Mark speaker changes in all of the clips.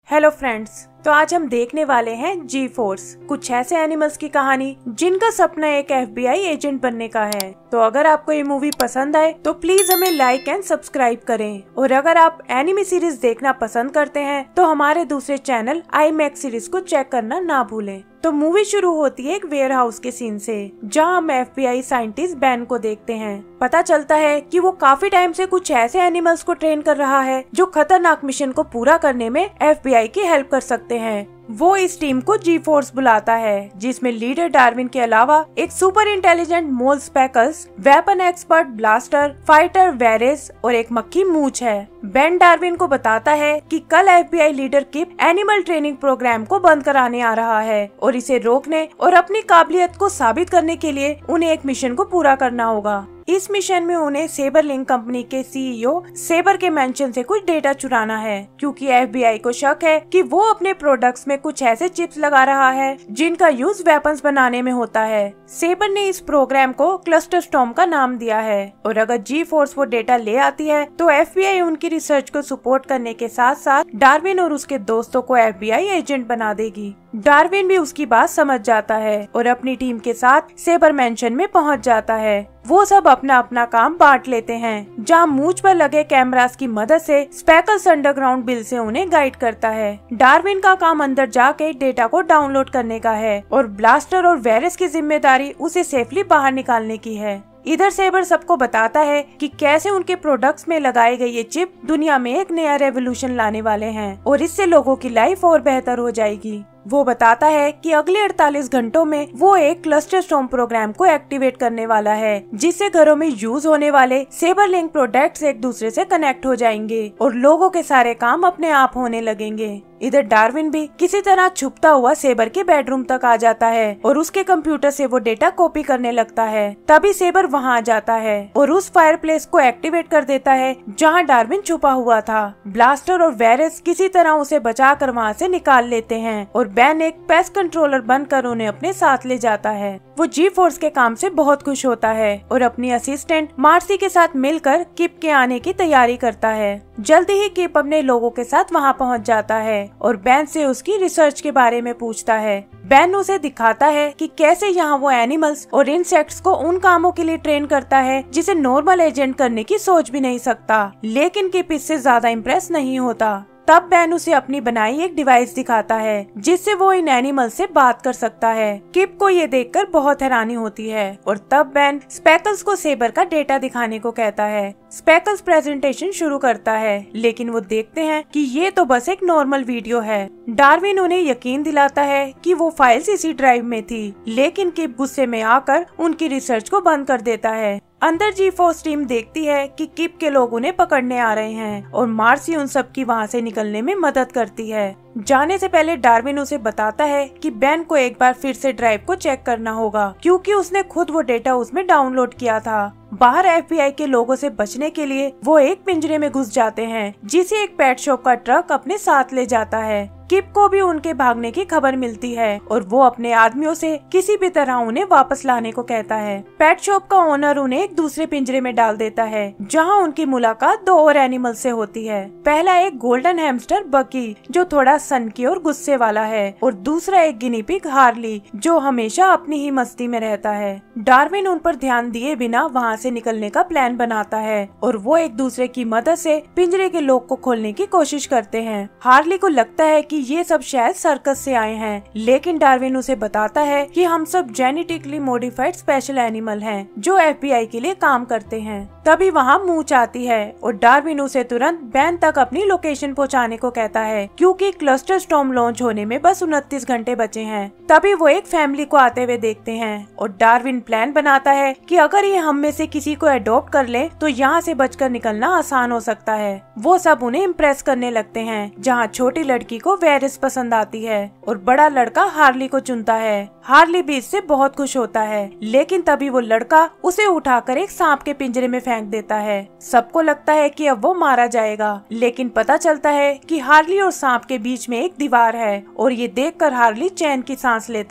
Speaker 1: Hello friends, तो आज हम देखने वाले हैं जी फोर्स, कुछ ऐसे एनिमल्स की कहानी जिनका सपना एक FBI एजेंट बनने का है। तो अगर आपको ये मूवी पसंद आए तो प्लीज हमें लाइक एंड सब्सक्राइब करें, और अगर आप एनिमे सीरीज देखना पसंद करते हैं तो हमारे दूसरे चैनल IMAX सीरीज को चेक करना ना भूलें। तो मूवी शुरू होती है एक वेयर हाउस के सीन से, जहां हम FBI साइंटिस्ट बैन को देखते हैं। पता चलता है कि वो काफी टाइम से कुछ ऐसे एनिमल्स को ट्रेन कर रहा है जो खतरनाक मिशन को पूरा करने में FBI की हेल्प कर सकते हैं। वो इस टीम को जी फोर्स बुलाता है, जिसमें लीडर डार्विन के अलावा एक super intelligent mole Speckles, weapon expert Blaster, fighter वेरेस और एक मक्खी मूच है। बेन डार्विन को बताता है कि कल FBI लीडर किप एनिमल ट्रेनिंग प्रोग्राम को बंद कराने आ रहा है, और इसे रोकने और अपनी काबिलियत को साबित करने के लिए उन्हें एक मिशन को पूरा करना होगा। इस मिशन में उन्हें सेबरलिंक कंपनी के CEO सेबर के मेंशन से कुछ डेटा चुराना है, क्योंकि FBI को शक है कि वो अपने प्रोडक्ट्स में कुछ ऐसे चिप्स लगा रहा है जिनका यूज वेपन्स बनाने में होता है। सेबर ने इस प्रोग्राम को क्लस्टर स्टॉर्म का नाम दिया है, और अगर जी फोर्स वो डेटा ले आती है तो FBI उनकी रिसर्च को सपोर्ट करने के साथ साथ डार्विन और उसके दोस्तों को FBI एजेंट बना देगी। डार्विन भी उसकी बात समझ जाता है और अपनी टीम के साथ सेबर मेंशन में पहुंच जाता है। वो सब अपना अपना काम बांट लेते हैं, जहां मूंछ पर लगे कैमरास की मदद से स्पेकल्स अंडरग्राउंड बिल से उन्हें गाइड करता है। डार्विन का काम अंदर जाके डेटा को डाउनलोड करने का है, और ब्लास्टर और वेरेस की जिम्मेदारी उसे सेफली बाहर निकालने की है। इधर सेबर सबको बताता है कि कैसे उनके प्रोडक्ट्स में लगाए गए ये चिप दुनिया में एक नया रेवोल्यूशन लाने वाले हैं, और इससे लोगों की लाइफ और बेहतर हो जाएगी। वो बताता है कि अगले 48 घंटों में वो एक क्लस्टर स्टॉर्म प्रोग्राम को एक्टिवेट करने वाला है, जिससे घरों में यूज होने वाले सेबरलिंक प्रोडक्ट्स एक दूसरे से कनेक्ट हो जाएंगे और लोगों के सारे काम अपने आप होने लगेंगे। इधर डार्विन भी किसी तरह छुपता हुआ सेबर के बेडरूम तक आ जाता है और उसके कंप्यूटर से वो डेटा कॉपी करने लगता है। तभी सेबर वहां आ जाता है और उस फायरप्लेस को एक्टिवेट कर देता है जहां डार्विन छुपा हुआ था। ब्लास्टर और वेरेस किसी तरह उसे बचाकर वहां से निकाल लेते हैं, और बेन एक पेस्ट कंट्रोलर बनकर उन्हें अपने साथ ले जाता है। वो जी फोर्स के काम से बहुत खुश होता है और अपनी असिस्टेंट मार्सी के साथ मिलकर किप के आने की तैयारी करता है। जल्दी ही किप अपने लोगों के साथ वहां पहुंच जाता है और बेन से उसकी रिसर्च के बारे में पूछता है। बेन उसे दिखाता है कि कैसे यहाँ वो एनिमल्स और इंसेक्ट्स को उन कामों के लिए ट्रेन करता है जिसे नॉर्मल एजेंट करने की सोच भी नहीं सकता, लेकिन किप इससे ज्यादा इम्प्रेस नहीं होता। तब बेन उसे अपनी बनाई एक डिवाइस दिखाता है जिससे वो इन एनिमल से बात कर सकता है। किप को ये देखकर बहुत हैरानी होती है, और तब बेन स्पेकल्स को सेबर का डेटा दिखाने को कहता है। स्पेकल्स प्रेजेंटेशन शुरू करता है, लेकिन वो देखते हैं कि ये तो बस एक नॉर्मल वीडियो है। डार्विन उन्हें यकीन दिलाता है कि वो फाइल्स इसी ड्राइव में थी, लेकिन किप गुस्से में आकर उनकी रिसर्च को बंद कर देता है। अंदर जी फोर्स टीम देखती है कि किप के लोग उन्हें पकड़ने आ रहे हैं, और मार्सी उन सब की वहां से निकलने में मदद करती है। जाने से पहले डार्विन उसे बताता है कि बेन को एक बार फिर से ड्राइव को चेक करना होगा, क्योंकि उसने खुद वो डेटा उसमें डाउनलोड किया था। बाहर FBI के लोगों से बचने के लिए वो एक पिंजरे में घुस जाते हैं, जिसे एक पेट शॉप का ट्रक अपने साथ ले जाता है। किप को भी उनके भागने की खबर मिलती है, और वो अपने आदमियों से किसी भी तरह उन्हें वापस लाने को कहता है। पेट शॉप का ओनर उन्हें एक दूसरे पिंजरे में डाल देता है, जहां उनकी मुलाकात दो और एनिमल से होती है। पहला एक गोल्डन हैमस्टर बकी, जो थोड़ा सनकी और गुस्से वाला है, और दूसरा एक गिनी पिग हार्ली, जो हमेशा अपनी ही मस्ती में रहता है। डार्विन उन पर ध्यान दिए बिना वहाँ से निकलने का प्लान बनाता है, और वो एक दूसरे की मदद से पिंजरे के लॉक को खोलने की कोशिश करते हैं। हार्ली को लगता है कि ये सब शायद सर्कस से आए हैं, लेकिन डार्विन उसे बताता है कि हम सब जेनेटिकली मॉडिफाइड स्पेशल एनिमल हैं, जो FBI के लिए काम करते हैं। तभी वहाँ मूंछ आती है, और डार्विन उसे तुरंत बेन तक अपनी लोकेशन पहुँचाने को कहता है, क्योंकि क्लस्टर स्टॉर्म लॉन्च होने में बस 29 घंटे बचे हैं। तभी वो एक फैमिली को आते हुए देखते हैं, और डार्विन प्लान बनाता है कि अगर ये हम में से किसी को अडॉप्ट कर ले तो यहाँ से बचकर निकलना आसान हो सकता है। वो सब उन्हें इम्प्रेस करने लगते हैं, जहाँ छोटी लड़की को वेरेस पसंद आती है और बड़ा लड़का हार्ली को चुनता है। हार्ली भी इससे बहुत खुश होता है, लेकिन तभी वो लड़का उसे उठाकर एक सांप के पिंजरे में फेंक देता है। सबको लगता है कि अब वो मारा जाएगा, लेकिन पता चलता है कि हार्ली और सांप के बीच में एक दीवार है, और ये देखकर हार्ली चैन की सांस लेता है।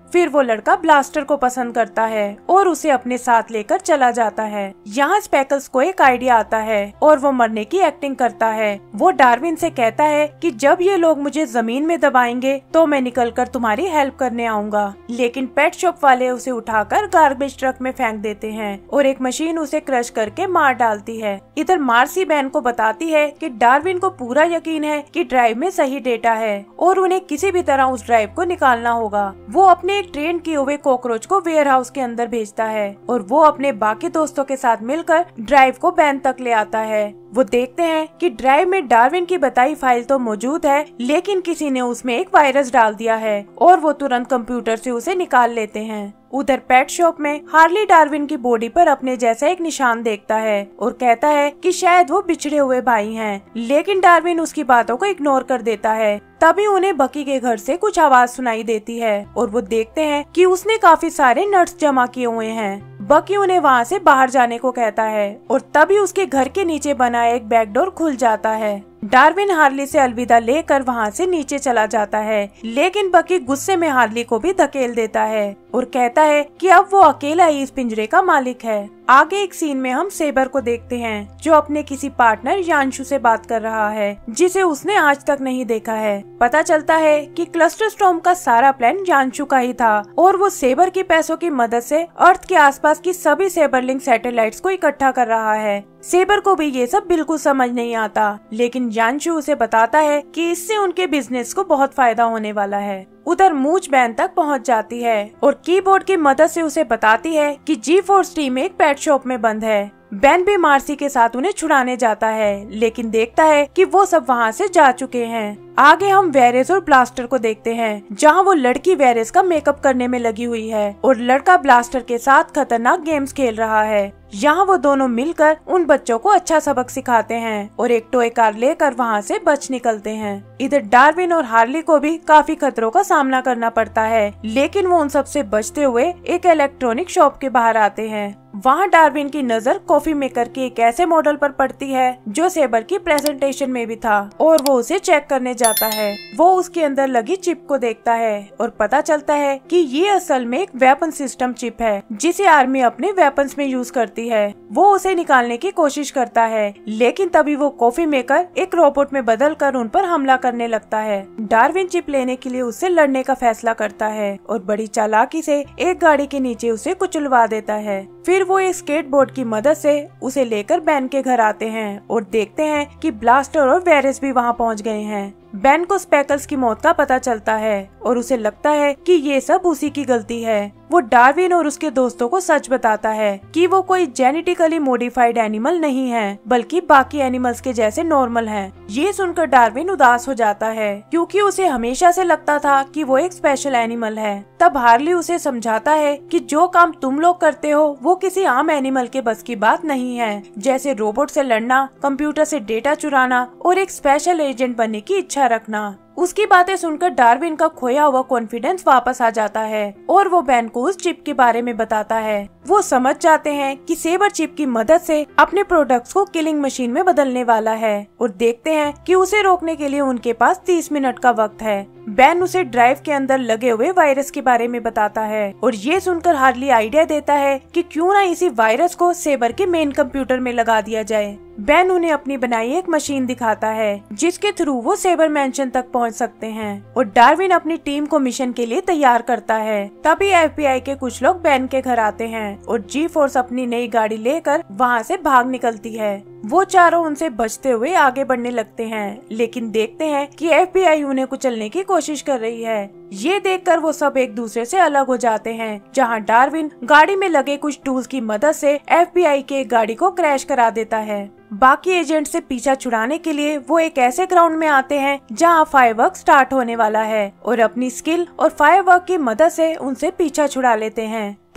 Speaker 1: फिर वो लड़का ब्लास्टर को पसंद करता है और उसे अपने साथ लेकर चला जाता है। यहाँ स्पेकल्स को एक आइडिया आता है और वो मरने की एक्टिंग करता है। वो डार्विन से कहता है कि जब ये लोग मुझे जमीन में दबाएंगे तो मैं निकलकर तुम्हारी हेल्प करने आऊंगा, लेकिन पेट शॉप वाले उसे उठाकर गार्बेज ट्रक में फेंक देते हैं और एक मशीन उसे क्रश करके मार डालती है। इधर मार्सी बैन को बताती है कि डार्विन को पूरा यकीन है कि ड्राइव में सही डेटा है और उन्हें किसी भी तरह उस ड्राइव को निकालना होगा। वो अपने एक ट्रेन किए हुए कॉकरोच को वेयर हाउस के अंदर भेजता है और वो अपने बाकी दोस्तों के साथ मिलकर ड्राइव को बैन तक ले आता है। वो देखते हैं कि ड्राइव में डार्विन की बताई फाइल तो मौजूद है, लेकिन किसी ने उसमें एक वायरस डाल दिया है और वो तुरंत कंप्यूटर से उसे निकाल लेते हैं। उधर पेट शॉप में हार्ली डार्विन की बॉडी पर अपने जैसा एक निशान देखता है और कहता है कि शायद वो बिछड़े हुए भाई हैं, लेकिन डार्विन उसकी बातों को इग्नोर कर देता है। तभी उन्हें बकी के घर से कुछ आवाज सुनाई देती है और वो देखते हैं कि उसने काफी सारे नट्स जमा किए हुए हैं। बकी उन्हें वहाँ से बाहर जाने को कहता है और तभी उसके घर के नीचे बना एक बैकडोर खुल जाता है। डार्विन हार्ली से अलविदा लेकर वहाँ से नीचे चला जाता है, लेकिन बकी गुस्से में हार्ली को भी धकेल देता है और कहता है कि अब वो अकेला ही इस पिंजरे का मालिक है। आगे एक सीन में हम सेबर को देखते हैं जो अपने किसी पार्टनर यांशु से बात कर रहा है, जिसे उसने आज तक नहीं देखा है। पता चलता है कि क्लस्टर स्टॉर्म का सारा प्लान यांशु का ही था और वो सेबर के पैसों की मदद से अर्थ के आसपास की सभी सेबरलिंक सैटेलाइट्स को इकट्ठा कर रहा है। सेबर को भी ये सब बिल्कुल समझ नहीं आता, लेकिन यांशु उसे बताता है कि इससे उनके बिजनेस को बहुत फायदा होने वाला है। उधर मूच बैन तक पहुंच जाती है और कीबोर्ड की मदद से उसे बताती है कि जी-फोर्स टीम एक पेट शॉप में बंद है। बैन भी मार्सी के साथ उन्हें छुड़ाने जाता है, लेकिन देखता है कि वो सब वहाँ से जा चुके हैं। आगे हम वेरेस और ब्लास्टर को देखते हैं, जहाँ वो लड़की वेरेस का मेकअप करने में लगी हुई है और लड़का ब्लास्टर के साथ खतरनाक गेम्स खेल रहा है। यहाँ वो दोनों मिलकर उन बच्चों को अच्छा सबक सिखाते हैं और एक टॉय कार लेकर वहाँ से बच निकलते हैं। इधर डार्विन और हार्ली को भी काफी खतरों का सामना करना पड़ता है, लेकिन वो उन सब से बचते हुए एक इलेक्ट्रॉनिक शॉप के बाहर आते हैं। वहाँ डार्विन की नजर कॉफी मेकर के एक ऐसे मॉडल पर पड़ती है जो सेबर की प्रेजेंटेशन में भी था और वो उसे चेक करने जाता है। वो उसके अंदर लगी चिप को देखता है और पता चलता है कि ये असल में एक वेपन सिस्टम चिप है जिसे आर्मी अपने वेपन्स में यूज करती है। वो उसे निकालने की कोशिश करता है, लेकिन तभी वो कॉफी मेकर एक रोबोट में बदलकर उन पर हमला करने लगता है। डार्विन चिप लेने के लिए उससे लड़ने का फैसला करता है और बड़ी चालाकी से एक गाड़ी के नीचे उसे कुचलवा देता है। फिर वो एक स्केटबोर्ड की मदद से उसे लेकर बैन के घर आते हैं और देखते हैं कि ब्लास्टर और वेरेस भी वहाँ पहुँच गए हैं। बैन को स्पेकल्स की मौत का पता चलता है और उसे लगता है कि ये सब उसी की गलती है। वो डार्विन और उसके दोस्तों को सच बताता है कि वो कोई जेनेटिकली मॉडिफाइड एनिमल नहीं है, बल्कि बाकी एनिमल्स के जैसे नॉर्मल हैं। ये सुनकर डार्विन उदास हो जाता है क्योंकि उसे हमेशा से लगता था कि वो एक स्पेशल एनिमल है। तब हार्ली उसे समझाता है कि जो काम तुम लोग करते हो वो किसी आम एनिमल के बस की बात नहीं है, जैसे रोबोट से लड़ना, कंप्यूटर से डेटा चुराना और एक स्पेशल एजेंट बनने की इच्छा रखना। उसकी बातें सुनकर डार्विन का खोया हुआ कॉन्फिडेंस वापस आ जाता है और वो बैन को उस चिप के बारे में बताता है। वो समझ जाते हैं कि सेबर चिप की मदद से अपने प्रोडक्ट्स को किलिंग मशीन में बदलने वाला है और देखते हैं कि उसे रोकने के लिए उनके पास 30 मिनट का वक्त है। बैन उसे ड्राइव के अंदर लगे हुए वायरस के बारे में बताता है और ये सुनकर हार्ली आइडिया देता है कि क्यों ना इसी वायरस को सेबर के मेन कंप्यूटर में लगा दिया जाए। बैन उन्हें अपनी बनाई एक मशीन दिखाता है जिसके थ्रू वो सेबर मैंशन तक पहुंच सकते हैं और डार्विन अपनी टीम को मिशन के लिए तैयार करता है। तभी FBI के कुछ लोग बैन के घर आते हैं और जी-फोर्स अपनी नई गाड़ी लेकर वहां से भाग निकलती है। वो चारों उनसे बचते हुए आगे बढ़ने लगते हैं, लेकिन देखते हैं कि FBI उन्हें कुचलने की कोशिश कर रही है। ये देखकर वो सब एक दूसरे से अलग हो जाते हैं, जहां डार्विन गाड़ी में लगे कुछ टूल्स की मदद से FBI के एक गाड़ी को क्रैश करा देता है। बाकी एजेंट से पीछा छुड़ाने के लिए वो एक ऐसे ग्राउंड में आते हैं जहां फायरवर्क स्टार्ट होने वाला है और अपनी स्किल और फायरवर्क की मदद से उनसे पीछा छुड़ा लेते हैं।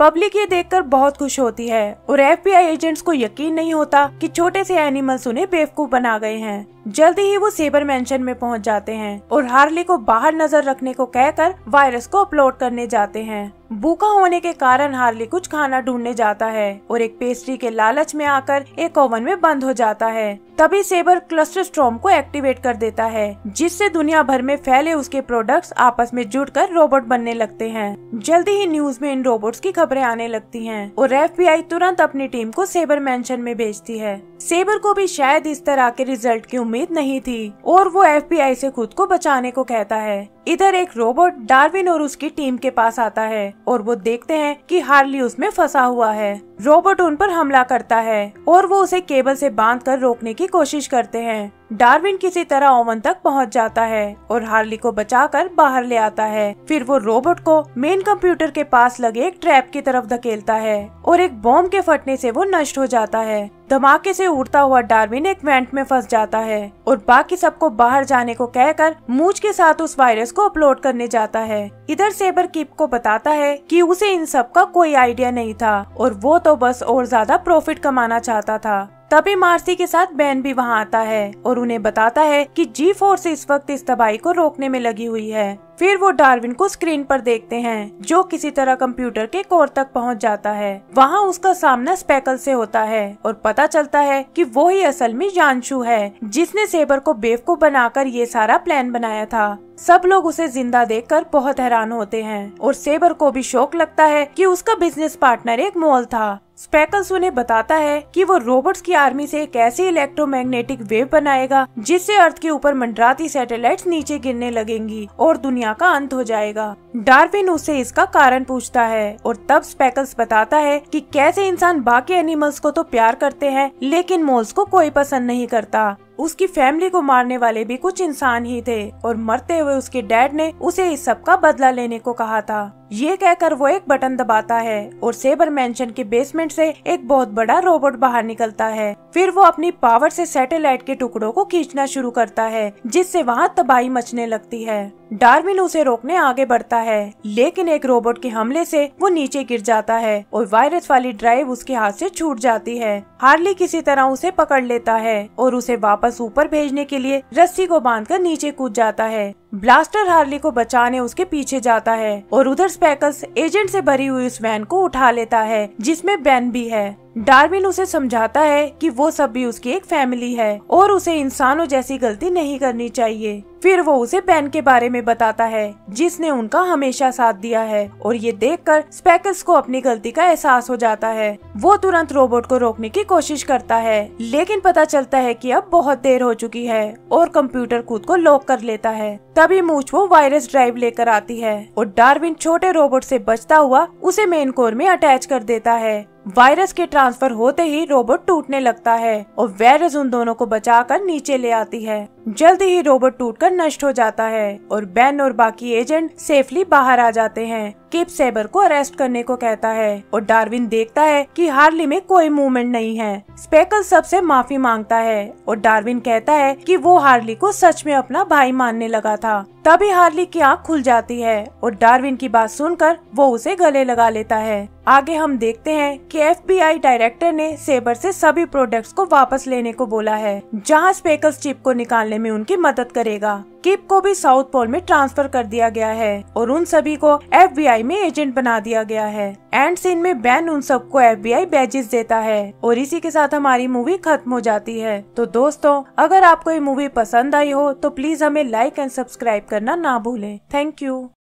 Speaker 1: पब्लिक ये देखकर बहुत खुश होती है और FBI एजेंट्स को यकीन नहीं होता कि छोटे से एनिमल्स उन्हें बेवकूफ बना गए हैं। जल्दी ही वो सेबर मैंशन में पहुंच जाते हैं और हार्ली को बाहर नजर रखने को कहकर वायरस को अपलोड करने जाते हैं। भूखा होने के कारण हार्ली कुछ खाना ढूंढने जाता है और एक पेस्ट्री के लालच में आकर एक ओवन में बंद हो जाता है। तभी सेबर क्लस्टर स्टॉर्म को एक्टिवेट कर देता है, जिससे दुनिया भर में फैले उसके प्रोडक्ट्स आपस में जुड़कर रोबोट बनने लगते हैं। जल्दी ही न्यूज में इन रोबोट्स की खबरें आने लगती हैं और FBI तुरंत अपनी टीम को सेबर मैंशन में भेजती है। सेबर को भी शायद इस तरह के रिजल्ट की उम्मीद नहीं थी और वो FBI से खुद को बचाने को कहता है। इधर एक रोबोट डार्विन और उसकी टीम के पास आता है और वो देखते हैं कि हार्ली उसमें फंसा हुआ है। रोबोट उन पर हमला करता है और वो उसे केबल से बांधकर रोकने की कोशिश करते हैं। डार्विन किसी तरह ओवन तक पहुंच जाता है और हार्ली को बचाकर बाहर ले आता है। फिर वो रोबोट को मेन कंप्यूटर के पास लगे एक ट्रैप की तरफ धकेलता है और एक बॉम्ब के फटने से वो नष्ट हो जाता है। धमाके से उड़ता हुआ डार्विन एक वेंट में फंस जाता है और बाकी सबको बाहर जाने को कहकर मूंछ के साथ उस वायरस को अपलोड करने जाता है। इधर सेबर किप को बताता है कि उसे इन सब का कोई आइडिया नहीं था और वो तो बस और ज्यादा प्रॉफिट कमाना चाहता था। तभी मार्सी के साथ बैन भी वहाँ आता है और उन्हें बताता है कि G-फोर्स इस वक्त इस तबाही को रोकने में लगी हुई है। फिर वो डार्विन को स्क्रीन पर देखते हैं, जो किसी तरह कंप्यूटर के कोर तक पहुंच जाता है। वहाँ उसका सामना स्पेकल से होता है और पता चलता है कि वो ही असल में यानशु है, जिसने सेबर को बेवकूफ बनाकर ये सारा प्लान बनाया था। सब लोग उसे जिंदा देखकर बहुत हैरान होते हैं और सेबर को भी शौक लगता है कि उसका बिजनेस पार्टनर एक मोल था। स्पेकल्स उन्हें बताता है कि वो रोबोट्स की आर्मी से एक ऐसी इलेक्ट्रोमैग्नेटिक वेव बनाएगा जिससे अर्थ के ऊपर मंडराती सैटेलाइट्स नीचे गिरने लगेंगी और दुनिया का अंत हो जाएगा। डार्विन उससे इसका कारण पूछता है और तब स्पेकल्स बताता है कि कैसे इंसान बाकी एनिमल्स को तो प्यार करते हैं लेकिन मोल्स को कोई पसंद नहीं करता। उसकी फैमिली को मारने वाले भी कुछ इंसान ही थे और मरते हुए उसके डैड ने उसे इस सब का बदला लेने को कहा था। ये कहकर वो एक बटन दबाता है और सेबर मैंशन के बेसमेंट से एक बहुत बड़ा रोबोट बाहर निकलता है। फिर वो अपनी पावर से सैटेलाइट के टुकड़ों को खींचना शुरू करता है, जिससे वहाँ तबाही मचने लगती है। डार्विन उसे रोकने आगे बढ़ता है लेकिन एक रोबोट के हमले से वो नीचे गिर जाता है और वायरस वाली ड्राइव उसके हाथ से छूट जाती है। हार्ली किसी तरह उसे पकड़ लेता है और उसे वापस ऊपर भेजने के लिए रस्सी को बांधकर नीचे कूद जाता है। ब्लास्टर हार्ली को बचाने उसके पीछे जाता है और उधर स्पेकल्स एजेंट से भरी हुई उस वैन को उठा लेता है जिसमें बैन भी है। डार्विन उसे समझाता है कि वो सब भी उसकी एक फैमिली है और उसे इंसानों जैसी गलती नहीं करनी चाहिए। फिर वो उसे बैन के बारे में बताता है जिसने उनका हमेशा साथ दिया है और ये देखकर स्पेकल्स को अपनी गलती का एहसास हो जाता है। वो तुरंत रोबोट को रोकने की कोशिश करता है लेकिन पता चलता है कि अब बहुत देर हो चुकी है और कंप्यूटर खुद को लॉक कर लेता है। तभी मूंछ वो वायरस ड्राइव लेकर आती है और डार्विन छोटे रोबोट से बचता हुआ उसे मेन कोर में अटैच कर देता है। वायरस के ट्रांसफर होते ही रोबोट टूटने लगता है और वायरस उन दोनों को बचाकर नीचे ले आती है। जल्दी ही रोबोट टूटकर नष्ट हो जाता है और बैन और बाकी एजेंट सेफली बाहर आ जाते हैं। किप सेबर को अरेस्ट करने को कहता है और डार्विन देखता है कि हार्ली में कोई मूवमेंट नहीं है। स्पेकल सबसे माफी मांगता है और डार्विन कहता है कि वो हार्ली को सच में अपना भाई मानने लगा था। तभी हार्ली की आंख खुल जाती है और डार्विन की बात सुनकर वो उसे गले लगा लेता है। आगे हम देखते हैं कि FBI डायरेक्टर ने सेबर से सभी प्रोडक्ट्स को वापस लेने को बोला है, जहां स्पेकल्स चिप को निकालने में उनकी मदद करेगा। किप को भी साउथ पोल में ट्रांसफर कर दिया गया है और उन सभी को FBI में एजेंट बना दिया गया है। एंड सीन में बैन उन सबको FBI बैजेस देता है और इसी के साथ हमारी मूवी खत्म हो जाती है। तो दोस्तों, अगर आपको ये मूवी पसंद आई हो तो प्लीज हमें लाइक एंड सब्सक्राइब करना ना भूलें। Thank you.